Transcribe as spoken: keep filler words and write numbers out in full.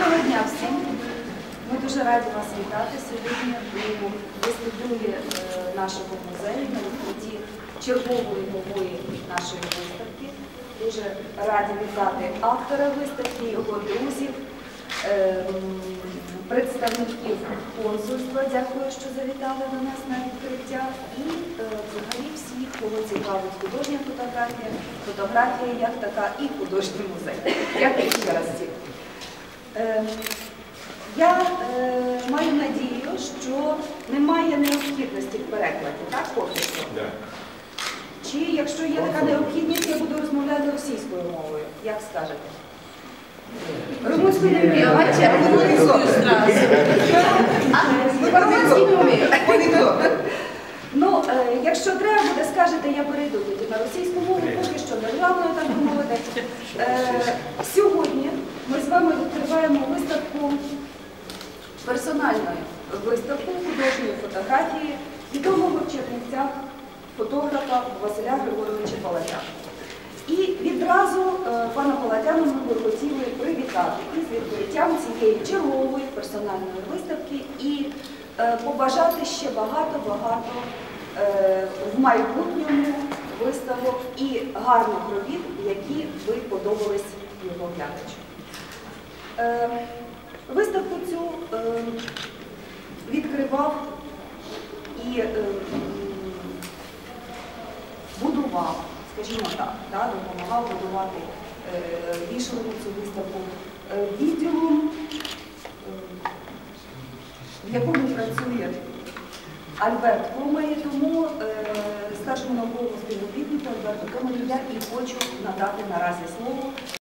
Доброго дня всім! Ми дуже раді вас вітати сьогодні у вестибюлі нашого музею на відкритті чергової нової нашої виставки. Дуже раді вітати автора виставки, його друзів, представників консульства. Дякую, що завітали до нас на відкриття. І взагалі всіх, кого цікавить художня фотографія, фотографія як така і художній музей. Дякую ще раз всім. Я е, маю надію, що немає необхідності в перекладі, так, поки що? Да. Чи якщо є така необхідність, я буду розмовляти російською мовою, як скажете? Румунською не вмію, бачите, румунською зразу. А по-румунськи не вмію. Ну, е, якщо треба буде, скажете, я перейду тоді на російську мову, поки що державною, так би мовити. Е, сьогодні ми з вами відкриваємо виставку, персональну виставку художньої фотографії відомого в Чернівцях фотографа Василя Григоровича Палатяна. І відразу е, пана Палатяна ми б хотіли привітати із відкриттям цієї чергової персональної виставки і е, побажати ще багато-багато е, в майбутньому виставок і гарних робіт, які ви подобались його глядачу. Е, Виставку цю е, відкривав і е, будував, скажімо так, да, допомагав будувати е, вішалку цю виставку е, відділом, е, в якому працює Альберт Комарі, тому е, старшому науковому співробітнику Альберту Комарі я і хочу надати наразі слово.